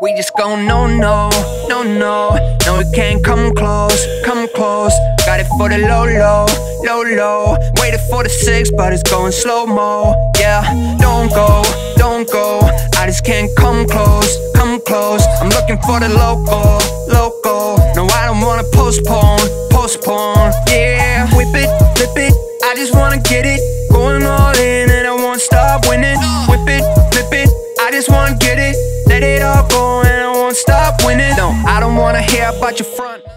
We just gon' no, no, no, no. No, we can't come close, come close. Got it for the low, low, low, low. Waited for the 6, but it's going slow-mo. Yeah, don't go, don't go. I just can't come close, come close. I'm looking for the local, local. No, I don't wanna postpone, postpone. Yeah, whip it, flip it. I just wanna get it, going all in, and I won't stop winning. Whip it, flip it. I just wanna get it, let it all go, and I won't stop winning. No, I don't wanna hear about your front.